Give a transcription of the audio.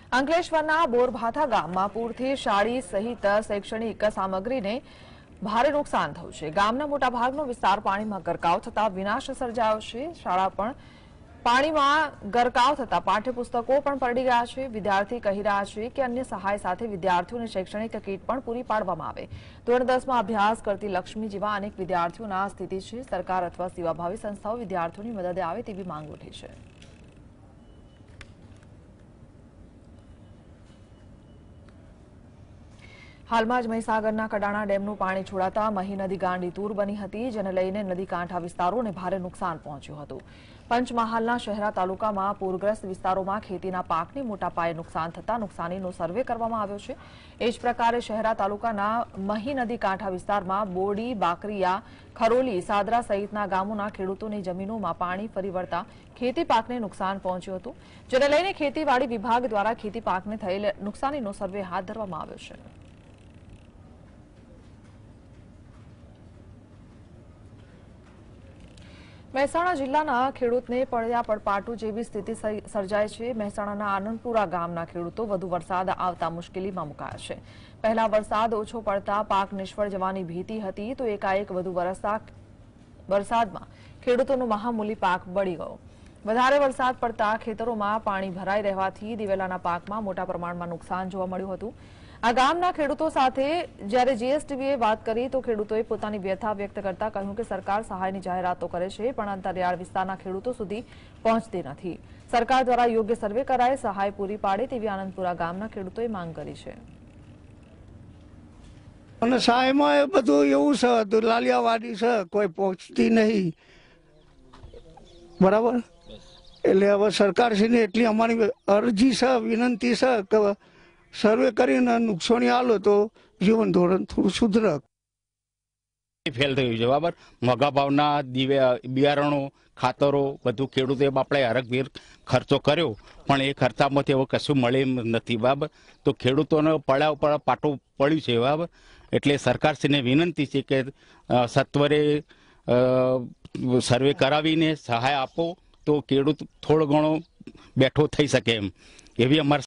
અંકલેશ્વરના બોરભાઠા ગામમાં પૂરથી શાળી સહિત શૈક્ષણિક સામગ્રીને ભારે નુકસાન થયું છે। ગામના મોટાભાગનો વિસ્તાર પાણીમાં ગરકાવ થતા વિનાશ સર્જાયો છે। શાળા પણ પાણીમાં ગરકાવ થતા પાઠ્યપુસ્તકો પણ પલળી ગયા છે। વિદ્યાર્થી કહી રહ્યા છે કે અન્ય સહાય સાથે વિદ્યાર્થીઓને શૈક્ષણિક કીટ પણ પૂરી પાડવામાં આવે। ધોરણ 10માં અભ્યાસ કરતી લક્ષ્મી જેવા અનેક વિદ્યાર્થીઓના સ્થિતિ છે। સરકાર અથવા સેવાભાવી સંસ્થાઓ વિદ્યાર્થીઓની મદદે આવે તેવી માંગ ઉઠી છે। હાલમાં જ મહીસાગરના કડાણા ડેમનું પાણી છોડાતા મહી નદી ગાંડીતુર બની હતી, જેને લઈને નદી કાંઠા વિસ્તારોને ભારે નુકસાન પહોંચ્યું હતું। પંચમહાલના શહેરા તાલુકામાં પૂરગ્રસ્ત વિસ્તારોમાં ખેતીના પાકને મોટા પાયે નુકસાન થતા નુકસાનીનો સર્વે કરવામાં આવ્યો છે। એ જ પ્રકારે શહેરા તાલુકાના મહી નદી કાંઠા વિસ્તારમાં બોડી, બાકરિયા, ખરોલી, સાદરા સહિતના ગામોના ખેડૂતોની જમીનોમાં પાણી ફરી વળતા ખેતી પાકને નુકસાન પહોંચ્યું હતું, જેને લઈને ખેતીવાડી વિભાગ દ્વારા ખેતી પાકને થયેલ નુકસાનીનો સર્વે હાથ ધરવામાં આવ્યો છે। મહેસાણા જિલ્લાના ખેડૂતને પડ્યા પડપાટું જેવી સ્થિતિ સર્જાય છે। મહેસાણાના આનંદપુરા ગામના ખેડૂતો વધુ વરસાદ આવતા મુશ્કેલીમાં મુકાયા છે। પહેલા વરસાદ ઓછો પડતા પાક નિષ્ફળ જવાની ભીતિ હતી, તો એકાએક વધુ વરસાદમાં ખેડૂતોનો મહામૂલી પાક બળી ગયો। વધારે વરસાદ પડતા ખેતરોમાં પાણી ભરાઈ રહેવાથી દિવેલાના પાકમાં મોટા પ્રમાણમાં નુકસાન જોવા મળ્યું હતું। આ ગામના ખેડૂતો સાથે જ્યારે જીએસટીવીએ વાત કરી તો ખેડૂતોએ પોતાની વ્યથા વ્યક્ત કરતા કહ્યું કે સરકાર સહાયની જાહેરાતો કરે છે, પણ અંતરિયાળ વિસ્તારના ખેડૂતો સુધી પહોંચતી નથી। સરકાર દ્વારા યોગ્ય સર્વે કરાય સહાય પૂરી પાડે તેવી આનંદપુરા ગામના ખેડૂતોએ માંગ કરી છે। અને સહાયમાં બધું એવું છે, લાલિયાવાડી છે, કોઈ પહોંચતી નહીં, બરાબર। એટલે હવે સરકારશ્રીને એટલી અમારી અરજી છે, વિનંતી છે કે સર્વે કરીને નુકસાની આલો તો જીવન ધોરણ થોડું સુધરે। ફેલ થયું છે, બરાબર। મોંઘા ભાવના બિયારણો, ખાતરો બધું ખેડૂતોએ આપણે હરકભેર ખર્ચો કર્યો, પણ એ ખર્ચામાંથી હવે કશું મળે નથી, બરાબર। તો ખેડૂતોને પડ્યા ઉપર પાટું પડ્યું છે, બરાબર। એટલે સરકારશ્રીને વિનંતી છે કે સત્વરે સર્વે કરાવીને સહાય આપો તો ખેડૂત થોડો ઘણો બેઠો થઈ શકે એમ, એવી અમારી